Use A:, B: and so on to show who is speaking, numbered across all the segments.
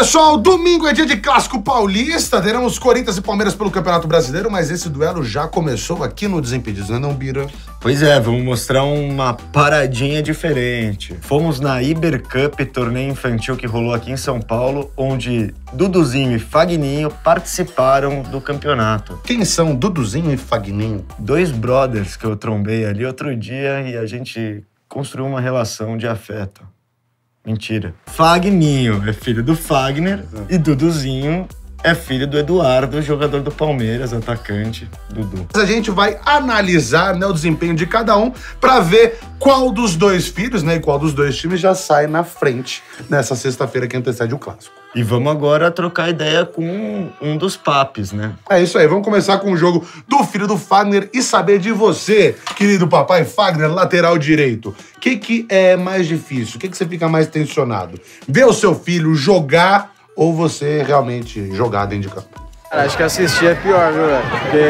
A: pessoal, domingo é dia de Clássico Paulista, teremos Corinthians e Palmeiras pelo Campeonato Brasileiro, mas esse duelo já começou aqui no Desimpedidos, não é não, Bira?
B: Pois é, vamos mostrar uma paradinha diferente. Fomos na Iber Cup, torneio infantil que rolou aqui em São Paulo, onde Duduzinho e Fagninho participaram do campeonato.
A: Quem são Duduzinho e Fagninho?
B: Dois brothers que eu trombei ali outro dia e a gente construiu uma relação de afeto. Mentira. Fagninho é filho do Fagner e Duduzinho é filho do Eduardo, jogador do Palmeiras, atacante, Dudu.
A: A gente vai analisar, né, o desempenho de cada um para ver qual dos dois filhos, né, e qual dos dois times já sai na frente nessa sexta-feira que antecede o Clássico.
B: E vamos agora trocar ideia com um dos papis, né?
A: É isso aí, vamos começar com o jogo do filho do Fagner e saber de você, querido papai Fagner, lateral direito. O que é mais difícil? O que você fica mais tensionado? Ver o seu filho jogar ou você realmente jogar dentro de campo?
C: Cara, acho que assistir é pior, viu, velho?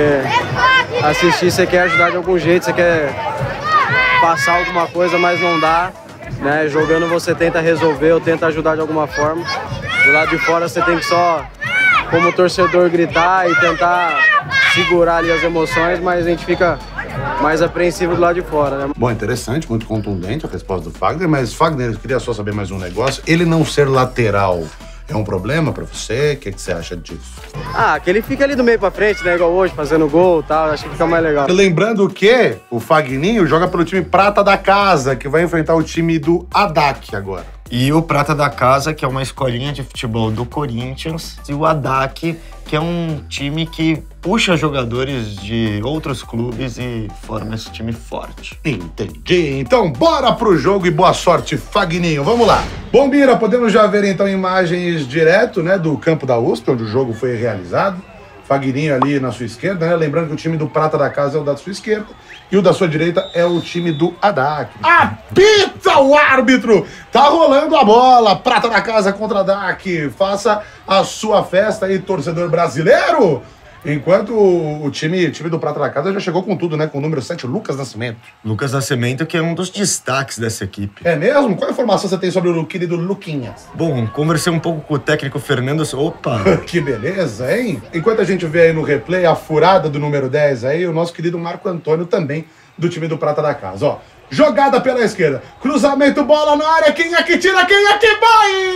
C: Porque assistir você quer ajudar de algum jeito, você quer passar alguma coisa, mas não dá, né? Jogando você tenta resolver ou tenta ajudar de alguma forma. Do lado de fora você tem que só, como torcedor, gritar e tentar segurar ali as emoções, mas a gente fica mais apreensivo do lado de fora, né?
A: Bom, interessante, muito contundente a resposta do Fagner, mas Fagner, eu queria só saber mais um negócio. Ele não ser lateral é um problema pra você? O que você acha disso?
C: Ah, que ele fica ali do meio pra frente, né? Igual hoje, fazendo gol e tal, acho que fica mais legal.
A: Lembrando que o Fagninho joga pelo time Prata da Casa, que vai enfrentar o time do Adac agora.
B: E o Prata da Casa, que é uma escolinha de futebol do Corinthians, e o Adac, que é um time que puxa jogadores de outros clubes e forma esse time forte.
A: Entendi. Então, bora pro jogo e boa sorte, Fagninho. Vamos lá. Bom, Bira, podemos já ver, então, imagens direto, né, do campo da USP, onde o jogo foi realizado. Fagninho ali na sua esquerda, né? Lembrando que o time do Prata da Casa é o da sua esquerda e o da sua direita é o time do Adac. Apita o árbitro! Tá rolando a bola. Prata da Casa contra Adac. Faça a sua festa aí, torcedor brasileiro. Enquanto o time do Prata da Casa já chegou com tudo, né? Com o número 7, Lucas Nascimento.
B: Lucas Nascimento, que é um dos destaques dessa equipe.
A: É mesmo? Qual informação você tem sobre o querido Luquinhas?
B: Bom, conversei um pouco com o técnico Fernando... Opa!
A: Que beleza, hein? Enquanto a gente vê aí no replay a furada do número 10 aí, o nosso querido Marco Antônio também, do time do Prata da Casa. Ó, jogada pela esquerda, cruzamento, bola na área, quem é que tira, quem é que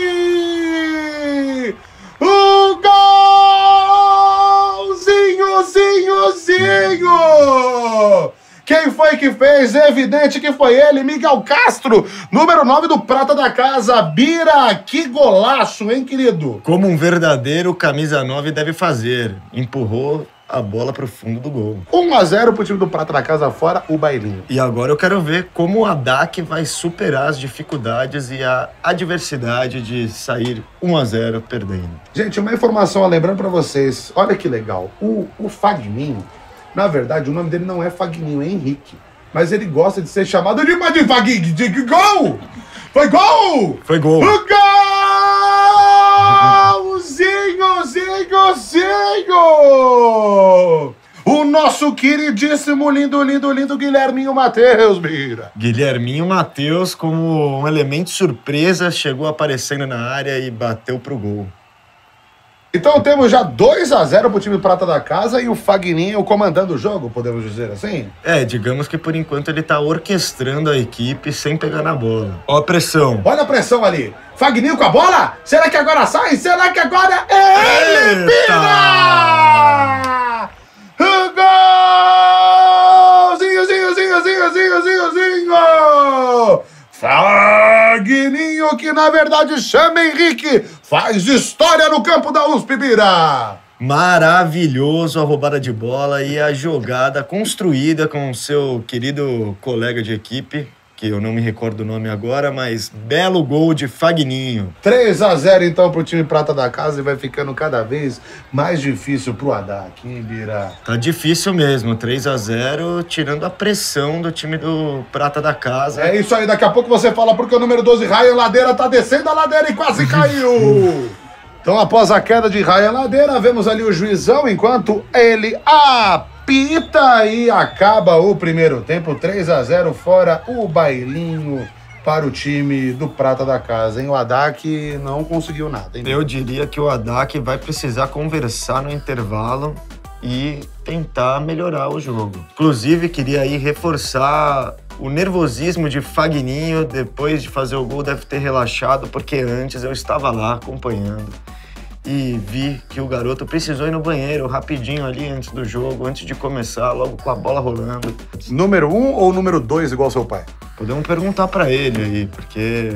A: vai? O golzinho! Quem foi que fez? É evidente que foi ele, Miguel Castro, número 9 do Prata da Casa. Bira, que golaço, hein, querido?
B: Como um verdadeiro camisa 9 deve fazer. Empurrou a bola pro fundo do gol.
A: 1-0 pro time do Prata da Casa, fora o bailinho.
B: E agora eu quero ver como o Adac vai superar as dificuldades e a adversidade de sair 1-0 perdendo.
A: Gente, uma informação, lembrando pra vocês, olha que legal, o Fagninho, na verdade, o nome dele não é Fagninho, é Henrique. Mas ele gosta de ser chamado de Fagninho, de gol! Foi gol!
B: Foi gol!
A: O golzinho! O nosso queridíssimo, lindo Guilherminho Matheus, Bira.
B: Guilherminho Matheus, como um elemento surpresa, chegou aparecendo na área e bateu pro gol.
A: Então temos já 2-0 pro time Prata da Casa e o Fagninho comandando o jogo, podemos dizer assim?
B: É, digamos que por enquanto ele tá orquestrando a equipe sem pegar na bola. Ó a pressão.
A: Olha a pressão ali. Fagninho com a bola? Será que agora sai? Será que agora ele pira? Golzinho! Fagninho, que na verdade chama Henrique, faz história no campo da USP, Bira.
B: Maravilhoso a roubada de bola e a jogada construída com o seu querido colega de equipe, que eu não me recordo o nome agora, mas belo gol de Fagninho.
A: 3-0 então pro time Prata da Casa e vai ficando cada vez mais difícil pro Adac, hein, Bira?
B: Tá difícil mesmo, 3-0, tirando a pressão do time do Prata da Casa.
A: É isso aí, daqui a pouco você fala porque o número 12, Ryan Ladeira, tá descendo a ladeira e quase caiu. Então, após a queda de Ryan Ladeira, vemos ali o juizão enquanto ele apita e acaba o primeiro tempo, 3-0, fora o bailinho para o time do Prata da Casa, hein? O Haddad não conseguiu nada, hein?
B: Eu diria que o Haddad vai precisar conversar no intervalo e tentar melhorar o jogo. Inclusive, queria aí reforçar o nervosismo de Fagninho. Depois de fazer o gol, deve ter relaxado, porque antes eu estava lá acompanhando e vi que o garoto precisou ir no banheiro rapidinho ali antes do jogo, antes de começar, logo com a bola rolando.
A: Número 1 ou número 2 igual seu pai?
B: Podemos perguntar pra ele aí, porque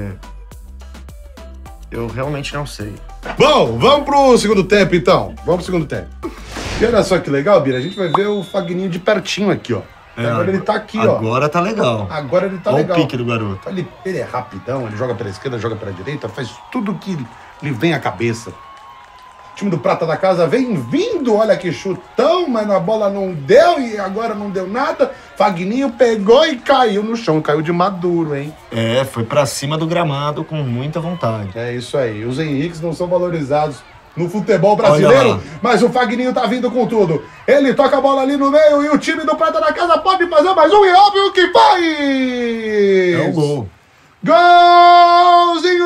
B: eu realmente não sei.
A: Bom, vamos pro segundo tempo, então. Vamos pro segundo tempo. E olha só que legal, Bira, a gente vai ver o Fagninho de pertinho aqui, ó. Agora ele tá aqui, ó.
B: Agora tá legal.
A: Agora ele tá
B: Olha
A: legal.
B: o pique do garoto.
A: Ele é rapidão, ele joga pela esquerda, joga pela direita, faz tudo que lhe vem à cabeça. O time do Prata da Casa vem vindo, olha que chutão, mas a bola não deu e agora não deu nada. Fagninho pegou e caiu no chão, caiu de maduro, hein?
B: É, foi pra cima do gramado com muita vontade.
A: É isso aí, os Henriques não são valorizados no futebol brasileiro, mas o Fagninho tá vindo com tudo. Ele toca a bola ali no meio e o time do Prata da Casa pode fazer mais um e óbvio que faz!
B: É o gol.
A: Golzinho!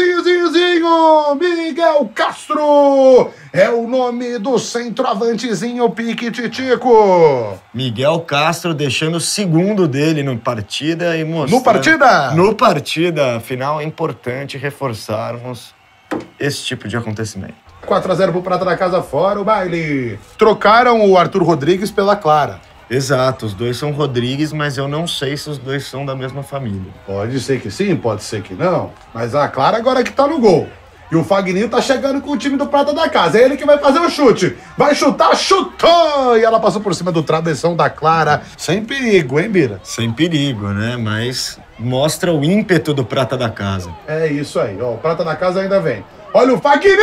A: Miguel Castro! É o nome do centroavantezinho Piquititico.
B: Miguel Castro deixando o segundo dele no partida e mostrando...
A: No partida?
B: No partida. Afinal, é importante reforçarmos esse tipo de acontecimento.
A: 4-0 pro Prata da Casa fora, o baile. Trocaram o Arthur Rodrigues pela Clara.
B: Exato, os dois são Rodrigues, mas eu não sei se os dois são da mesma família.
A: Pode ser que sim, pode ser que não. Mas a Clara agora que tá no gol. E o Fagninho tá chegando com o time do Prata da Casa. É ele que vai fazer o chute. Vai chutar, chutou! E ela passou por cima do travessão da Clara. Sem perigo, hein, Bira?
B: Sem perigo, né? Mas mostra o ímpeto do Prata da Casa.
A: É isso aí, ó. O Prata da Casa ainda vem. Olha o Fagninho!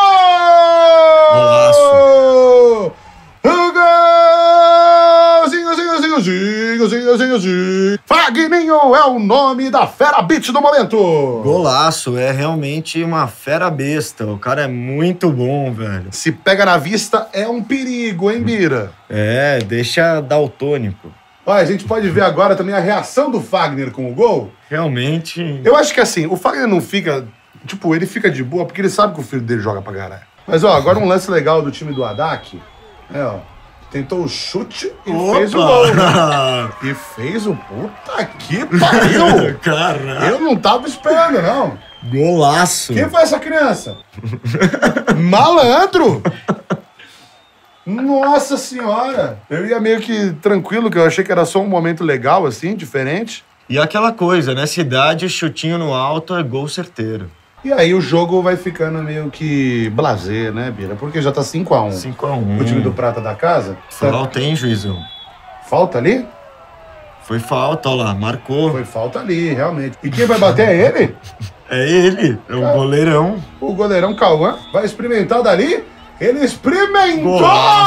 B: Golaço!
A: Fagninho é o nome da fera beat do momento.
B: Golaço, é realmente uma fera besta. O cara é muito bom, velho.
A: Se pega na vista, é um perigo, hein, Bira?
B: É, deixa daltônico.
A: Olha, a gente pode ver agora também a reação do Fagner com o gol.
B: Realmente...
A: Eu acho que assim, o Fagner não fica... Tipo, ele fica de boa porque ele sabe que o filho dele joga pra caralho. Mas, ó, agora um lance legal do time do Haddad. É, ó. Tentou o chute e fez o gol. E fez o... Puta que pariu!
B: Caralho!
A: Eu não tava esperando, não.
B: Golaço!
A: Quem foi essa criança? Malandro! Nossa senhora! Eu ia meio que tranquilo, que eu achei que era só um momento legal, assim, diferente.
B: E aquela coisa, nessa idade, chutinho no alto é gol certeiro.
A: E aí o jogo vai ficando meio que blasé, né, Bira? Porque já tá 5-1.
B: 5-1.
A: O time do Prata da Casa.
B: Falta, hein, juizão?
A: Falta ali?
B: Foi falta, ó lá, marcou.
A: Foi falta ali, realmente. E quem vai bater é ele?
B: É ele, é o goleirão.
A: O goleirão Cauã vai experimentar dali. Ele experimentou!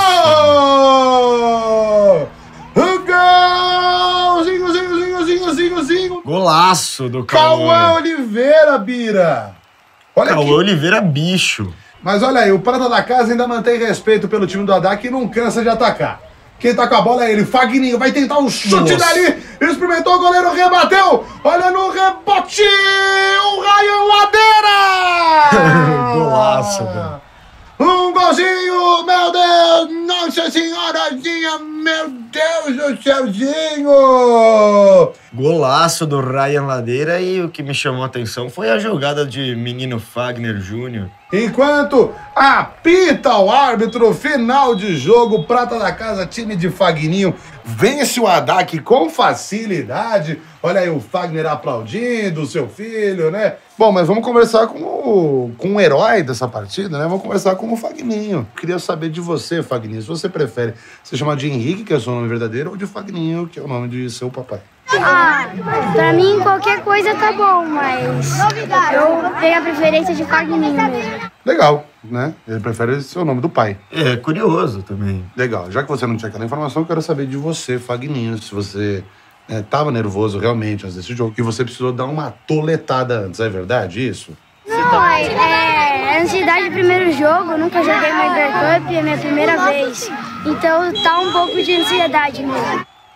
A: Golzinho!
B: Golaço do
A: Cauã
B: Cauã.
A: Oliveira, Bira! Olha
B: Cauã
A: aqui.
B: Oliveira, bicho.
A: Mas olha aí, o Prata da Casa ainda mantém respeito pelo time do Haddad, que não cansa de atacar. Quem tá com a bola é ele, Fagninho, vai tentar um chute dali, experimentou, o goleiro rebateu, olha no rebote, o Ryan Ladeira!
B: Golaço, velho.
A: Um golzinho, meu Deus, nossa senhorazinha, meu Deus do céuzinho!
B: Golaço do Ryan Ladeira, e o que me chamou a atenção foi a jogada de menino Fagner Jr.
A: Enquanto apita o árbitro, final de jogo, Prata da Casa, time de Fagninho, vence o Haddad com facilidade. Olha aí o Fagner aplaudindo o seu filho, né? Bom, mas vamos conversar com o herói dessa partida, né? Vamos conversar com o Fagninho. Queria saber de você, Fagninho, se você prefere ser chamado de Henrique, que é o seu nome verdadeiro, ou de Fagninho, que é o nome de seu papai.
D: Pra mim qualquer coisa tá bom, mas eu tenho a preferência de Fagninho mesmo.
A: Legal, né? Ele prefere ser o nome do pai.
B: É curioso também.
A: Legal. Já que você não tinha aquela informação, eu quero saber de você, Fagninho, se você tava nervoso realmente antes desse jogo e você precisou dar uma toletada antes. É verdade isso?
D: Não, é ansiedade do primeiro jogo, eu nunca joguei uma Uber Cup, é a minha primeira vez. Então tá um pouco de ansiedade mesmo.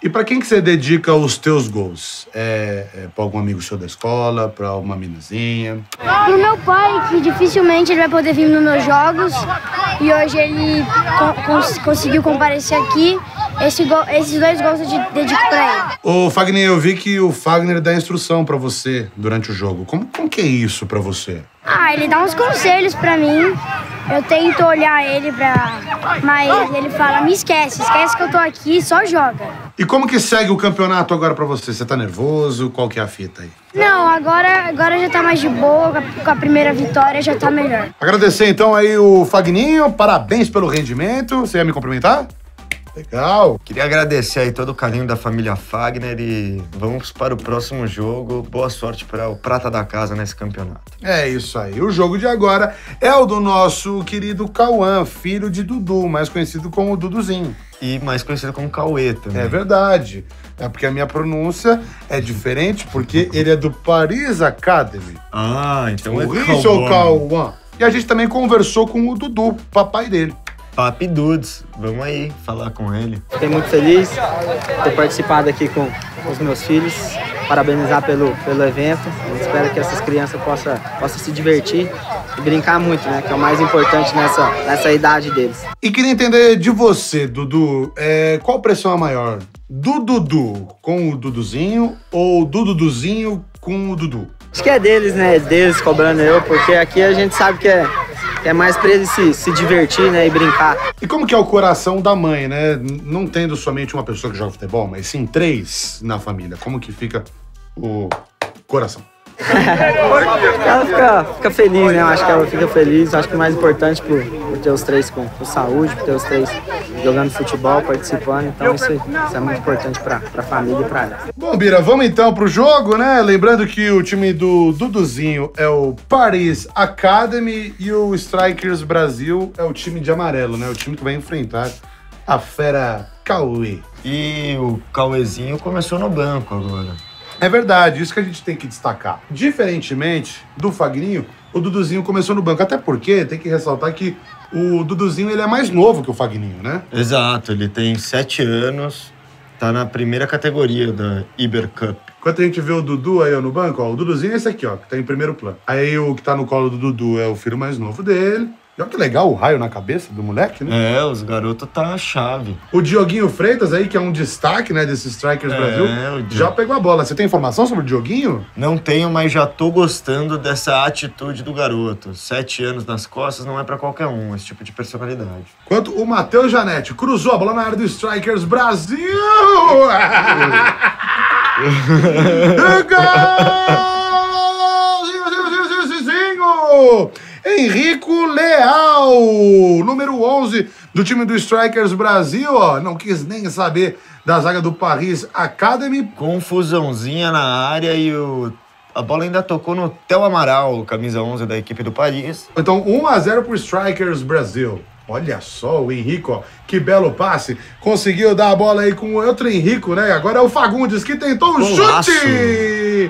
A: E pra quem que você dedica os teus gols? Pra algum amigo seu da escola, pra uma minazinha?
D: Pro meu pai, que dificilmente ele vai poder vir nos meus jogos. E hoje ele conseguiu comparecer aqui. Esses 2 gols eu dedico pra ele.
A: Ô, Fagner, eu vi que o Fagner dá instrução pra você durante o jogo. Como que é isso pra você?
D: Ele dá uns conselhos pra mim. Eu tento olhar ele mas ele fala, me esquece que eu tô aqui, só joga.
A: E como que segue o campeonato agora pra você? Você tá nervoso? Qual que é a fita aí?
D: Não, agora já tá mais de boa, com a primeira vitória já tá melhor.
A: Agradecer então aí o Fagninho, parabéns pelo rendimento. Você ia me cumprimentar? Legal.
B: Queria agradecer aí todo o carinho da família Fagner e vamos para o próximo jogo. Boa sorte para o prata da casa nesse campeonato.
A: É isso aí. O jogo de agora é o do nosso querido Cauã, filho de Dudu, mais conhecido como Duduzinho.
B: E mais conhecido como Cauê também.
A: É verdade. É porque a minha pronúncia é diferente, porque ele é do Paris Academy.
B: Ah, então
A: Por isso é o Cauã. E a gente também conversou com o Dudu, papai dele.
B: Papi Dudes, vamos aí falar com ele.
C: Fiquei muito feliz de ter participado aqui com os meus filhos, parabenizar pelo evento. Eu espero que essas crianças possam se divertir e brincar muito, né? Que é o mais importante nessa idade deles.
A: E queria entender de você, Dudu, qual pressão é maior? Do Dudu com o Duduzinho ou do Duduzinho com o Dudu?
C: Acho que é deles, né? Deles cobrando eu, porque aqui a gente sabe que é mais pra eles se divertir, né, e brincar.
A: E como que é o coração da mãe, né? Não tendo somente uma pessoa que joga futebol, mas sim 3 na família. Como que fica o coração?
C: Ela fica feliz, né? Eu acho que ela fica feliz. Eu acho que o mais importante por ter os 3 com saúde, por ter os 3 jogando futebol, participando. Então isso é muito importante pra família e pra ela.
A: Bom, Bira, vamos então pro jogo, né? Lembrando que o time do Duduzinho é o Paris Academy e o Strikers Brasil é o time de amarelo, né? O time que vai enfrentar a fera Cauê.
B: E o Cauêzinho começou no banco agora.
A: É verdade, isso que a gente tem que destacar. Diferentemente do Fagninho, o Duduzinho começou no banco. Até porque tem que ressaltar que o Duduzinho ele é mais novo que o Fagninho, né?
B: Exato, ele tem 7 anos, tá na primeira categoria da Iber Cup.
A: Enquanto a gente vê o Dudu aí ó, no banco, ó, o Duduzinho é esse aqui, ó, que tá em primeiro plano. Aí o que tá no colo do Dudu é o filho mais novo dele. E olha que legal o raio na cabeça do moleque, né?
B: É, os garotos tá a chave.
A: O Dioguinho Freitas aí, que é um destaque, né, desses Strikers Brasil, já pegou a bola. Você tem informação sobre o Dioguinho?
B: Não tenho, mas já tô gostando dessa atitude do garoto. 7 anos nas costas não é pra qualquer um, esse tipo de personalidade.
A: Enquanto o Matheus Janete cruzou a bola na área do Strikers Brasil! Golzinho! Henrico Leal, número 11 do time do Strikers Brasil, ó, não quis nem saber da zaga do Paris Academy.
B: Confusãozinha na área e a bola ainda tocou no Theo Amaral, camisa 11 da equipe do Paris.
A: Então 1-0 pro Strikers Brasil. Olha só o Henrico, ó, que belo passe. Conseguiu dar a bola aí com o outro Henrico, né? Agora é o Fagundes que tentou um chute!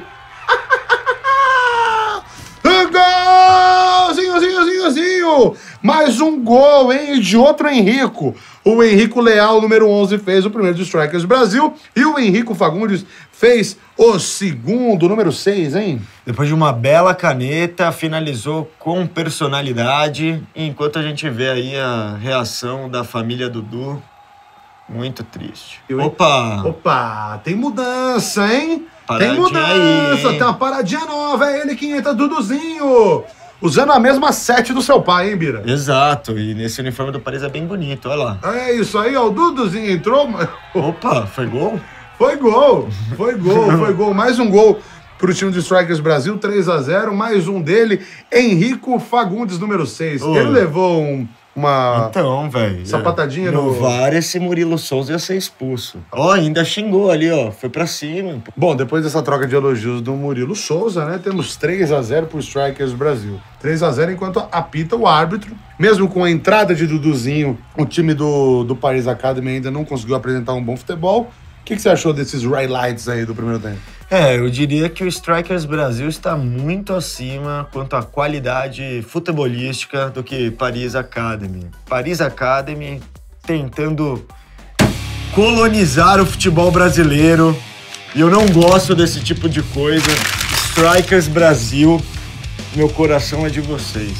A: Golzinho! Mais um gol, hein? De outro Henrico. O Henrico Leal, número 11, fez o primeiro do Strikers Brasil. E o Henrico Fagundes fez o segundo, número 6, hein?
B: Depois de uma bela caneta, finalizou com personalidade. Enquanto a gente vê aí a reação da família Dudu, muito triste.
A: Opa, tem mudança, hein?
B: Paradinha
A: tem mudança,
B: aí,
A: tem uma paradinha nova. É ele que entra, Duduzinho. Usando a mesma 7 do seu pai, hein, Bira?
B: Exato, e nesse uniforme do Paris é bem bonito, olha lá.
A: É isso aí, ó, o Duduzinho entrou.
B: Opa, foi gol?
A: Foi gol. Mais um gol pro time do Strikers Brasil, 3-0. Mais um dele, Henrico Fagundes, número 6. Ele levou uma
B: então, velho,
A: sapatadinha
B: no VAR, esse Murilo Souza ia ser expulso. Ó, ainda xingou ali, ó, foi pra cima.
A: Bom, depois dessa troca de elogios do Murilo Souza, né, temos 3-0 pro Strikers Brasil. 3-0 enquanto apita o árbitro. Mesmo com a entrada de Duduzinho, o time do Paris Academy ainda não conseguiu apresentar um bom futebol. O que você achou desses highlights aí do primeiro tempo?
B: Eu diria que o Strikers Brasil está muito acima quanto à qualidade futebolística do que Paris Academy. Paris Academy tentando colonizar o futebol brasileiro. E eu não gosto desse tipo de coisa. Strikers Brasil, meu coração é de vocês.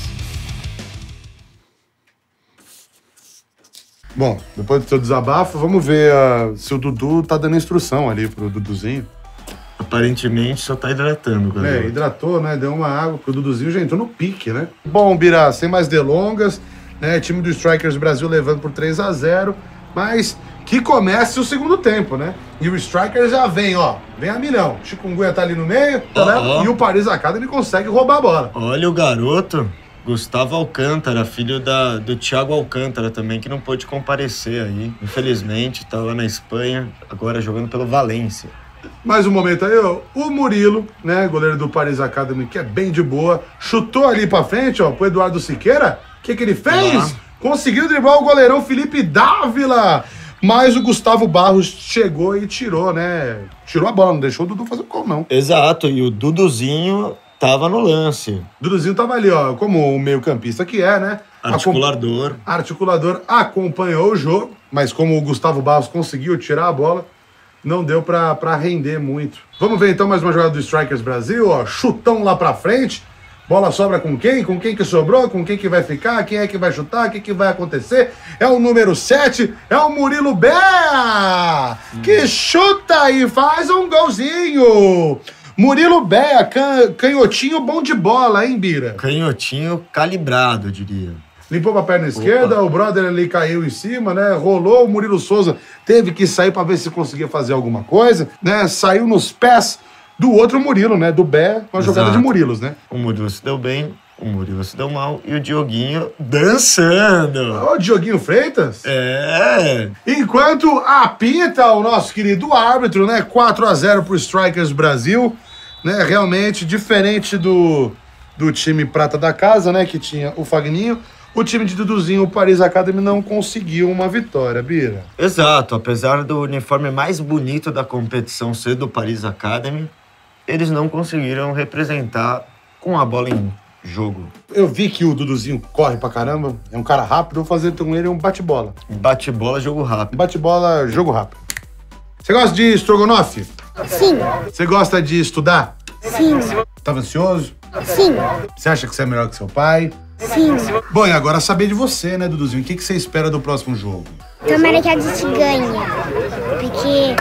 A: Bom, depois do seu desabafo, vamos ver se o Dudu tá dando instrução ali pro Duduzinho.
B: Aparentemente só tá hidratando, galera.
A: Hidratou, né? Deu uma água, porque o Duduzinho já entrou no pique, né? Bom, Bira, sem mais delongas, né? Time do Strikers Brasil levando por 3-0, mas que comece o segundo tempo, né? E o Strikers já vem, ó, vem a milhão. Chikungunya tá ali no meio, e o Paris Academy consegue roubar a bola.
B: Olha o garoto, Gustavo Alcântara, filho do Thiago Alcântara também, que não pôde comparecer aí. Infelizmente, tá lá na Espanha, agora jogando pelo Valência.
A: Mais um momento aí, ó, o Murilo, né, goleiro do Paris Academy, que é bem de boa, chutou ali pra frente, ó, pro Eduardo Siqueira. O que ele fez? Conseguiu driblar o goleirão Felipe Dávila. Mas o Gustavo Barros chegou e tirou, né? Tirou a bola, não deixou o Dudu fazer o gol, não.
B: Exato, e o Duduzinho tava no lance.
A: O Duduzinho tava ali, ó, como o meio-campista que é, né?
B: Articulador.
A: Articulador acompanhou o jogo, mas como o Gustavo Barros conseguiu tirar a bola, não deu pra render muito. Vamos ver então mais uma jogada do Strikers Brasil, ó. Chutão lá pra frente. Bola sobra com quem? Com quem que sobrou? Com quem que vai ficar? Quem é que vai chutar? O que que vai acontecer? É o número 7, é o Murilo Bea, que chuta e faz um golzinho. Murilo Bea, canhotinho bom de bola, hein, Bira?
B: Canhotinho calibrado, eu diria.
A: Limpou pra perna esquerda, o brother ali caiu em cima, né? Rolou, o Murilo Souza teve que sair pra ver se conseguia fazer alguma coisa, né? Saiu nos pés do outro Murilo, né? Do Bé, com a jogada de Murilos, né?
B: O Murilo se deu bem, o Murilo se deu mal e o Dioguinho dançando.
A: Ô, Dioguinho Freitas?
B: É.
A: Enquanto apita o nosso querido árbitro, né? 4-0 pro Strikers Brasil, né? Realmente diferente do time prata da casa, né? Que tinha o Fagninho. O time de Duduzinho, o Paris Academy, não conseguiu uma vitória, Bira.
B: Exato, apesar do uniforme mais bonito da competição ser do Paris Academy, eles não conseguiram representar com a bola em jogo.
A: Eu vi que o Duduzinho corre pra caramba, é um cara rápido, vou fazer com ele um bate-bola.
B: Bate-bola, jogo rápido.
A: Bate-bola, jogo rápido. Você gosta de estrogonofe?
D: Sim.
A: Você gosta de estudar?
D: Sim.
A: Tava ansioso?
D: Sim.
A: Você acha que você é melhor que seu pai?
D: Sim.
A: Bom, e agora saber de você, né, Duduzinho? O que você espera do próximo jogo?
D: Tomara que a gente ganhe, porque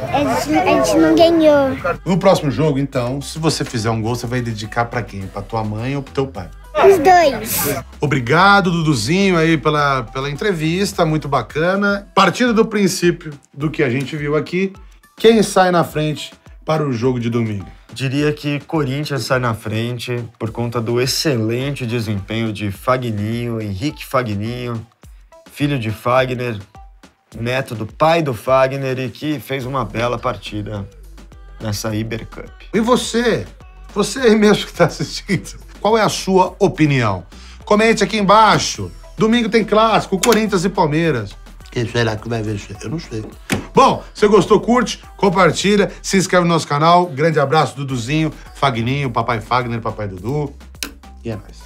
D: a gente não ganhou.
A: No próximo jogo, então, se você fizer um gol, você vai dedicar pra quem? Pra tua mãe ou pro teu pai?
D: Os dois.
A: Obrigado, Duduzinho, aí pela entrevista, muito bacana. Partindo do princípio do que a gente viu aqui, quem sai na frente para o jogo de domingo?
B: Diria que Corinthians sai na frente por conta do excelente desempenho de Fagninho, Henrique Fagninho, filho de Fagner, neto do pai do Fagner e que fez uma bela partida nessa Iber Cup.
A: E você aí mesmo que está assistindo, qual é a sua opinião? Comente aqui embaixo. Domingo tem clássico, Corinthians e Palmeiras. Quem será que vai vencer? Eu não sei. Bom, se gostou, curte, compartilha, se inscreve no nosso canal. Grande abraço, Duduzinho, Fagninho, papai Fagner, papai Dudu. E é nóis.